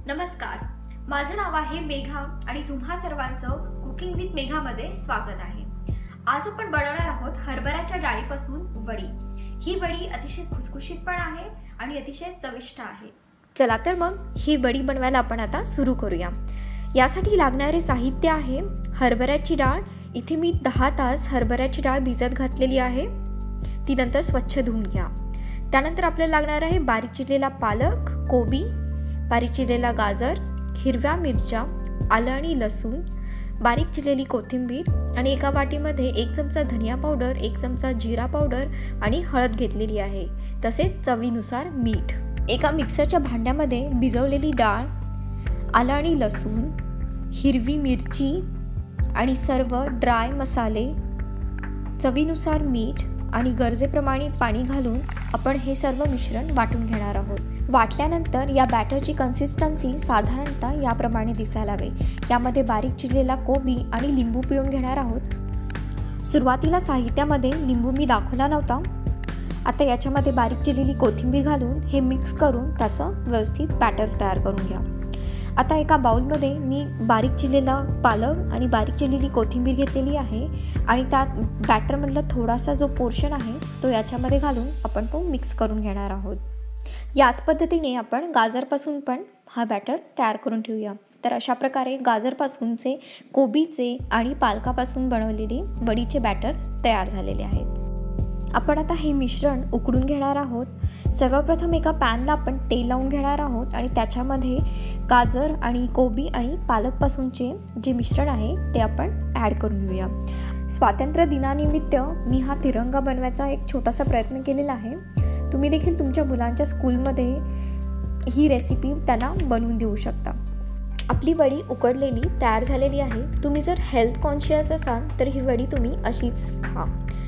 नमस्कार, माझं नाव आहे मेघा आणि तुम्हा सर्वांचं कुकिंग विथ मेघामध्ये स्वागत आहे। आज आपण बनवणार आहोत हरभऱ्याच्या डाळीपासून वडी। ही वडी अतिशय खुसखुशीत पण आहे आणि अतिशय चविष्ट आहे। चला तर मग ही वडी बनवायला आपण आता सुरू करूया। यासाठी लागणारे साहित्य आहे हरभऱ्याची डाळ। इथे मी 10 तास हरभऱ्याची डाळ भिजत घातलेली आहे। ती नंतर स्वच्छ धुवून घ्या। त्यानंतर आपल्याला लागणार आहे बारीक चिरलेला पालक, कोबी, बारीक चिरलेला गाजर, हिरव्या मिरच्या, आलं आणि लसूण, बारीक चिरलेली कोथिंबीर आणि एका वाटीमध्ये 1 चमचा धनिया पावडर, 1 चमचा जिरा पावडर आणि हळद घेतलेली आहे। तसेच चवीनुसार मीठ। एका मिक्सरच्या भांड्यामध्ये भिजवलेली डाळ, आलं आणि लसूण, हिरवी मिरची आणि सर्व ड्राय मसाले, चवीनुसार मीठ आणि गरजेप्रमाणे पाणी घालून आपण हे सर्व मिश्रण वाटून घेणार आहोत। वाटल्यानंतर या बॅटरची कन्सिस्टन्सी साधारणतः याप्रमाणे दिसायला हवी। यामध्ये बारीक चिरलेला कोबी आणि लिंबू पिळून घेणार आहोत। सुरुवातीला साहित्यामध्ये लिंबू मी दाखवला नव्हता। आता याच्यामध्ये बारीक चिरलेली कोथिंबीर घालून हे मिक्स करून त्याचं व्यवस्थित बॅटर तयार करून घ्या। आता एका बाउलमध्ये मी बारीक चिरलेला पालक आणि बारीक चिरलेली कोथिंबीर घेतलेली आहे आणि त्यात बॅटरमधला थोडासा जो पोर्शन आहे तो याच्यामध्ये घालून आपण तो मिक्स करून घेणार आहोत। याच पद्धतीने आपण गाजरपासून पण हा बॅटर तयार करून ठेवूया। तर अशा प्रकारे गाजरपासूनचे, कोबीचे आणि पालकापासून बनवलेले वडीचे बॅटर तयार झालेले आहेत। आपण आता हे मिश्रण उकडून घेणार आहोत। सर्वप्रथम एका पॅनला आपण तेल लावून घेणार आहोत आणि त्याच्यामध्ये गाजर आणि कोबी आणि पालकपासूनचे जे मिश्रण आहे ते आपण ॲड करून घेऊया। स्वातंत्र्य दिनानिमित्त मी हा तिरंगा बनवायचा एक छोटासा प्रयत्न केलेला आहे। तुम्ही देखील तुमच्या मुलांच्या स्कूलमध्ये ही रेसिपी त्यांना बनवून देऊ शकता। आपली वडी उकडलेली तयार झालेली आहे। तुम्ही जर हेल्थ कॉन्शियस असाल तर ही वडी तुम्ही अशीच खा।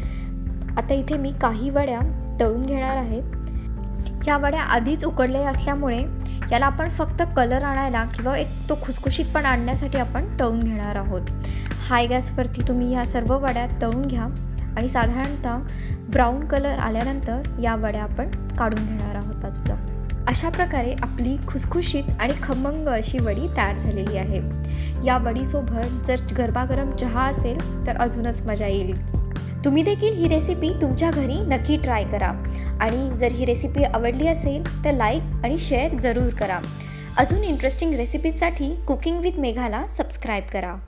आता इथे मी काही वड्या तळून घेणार आहे। ह्या वड्या आधीच उकडलेल्या असल्यामुळे याला आपण फक्त कलर आणायला किंवा एक तो खुसखुशीतपण आणण्यासाठी आपण तळून घेणार आहोत। हाय गॅसवरती तुम्ही ह्या सर्व वड्या तळून घ्या आणि साधारणतः ब्राऊन कलर आल्यानंतर या वड्या आपण काढून घेणार आहोत बाजूला। अशा प्रकारे आपली खुसखुशीत आणि खमंग अशी वडी तयार झालेली आहे। या वडीसोबत जर गरमागरम चहा असेल तर अजूनच मजा येईल। तुम्ही देखील ही रेसिपी तुमच्या घरी नक्की ट्राय करा आणि जर ही रेसिपी आवडली असेल तर लाईक आणि शेअर जरूर करा। अजून इंटरेस्टिंग रेसिपीजसाठी कुकिंग विथ मेघाला सबस्क्राईब करा।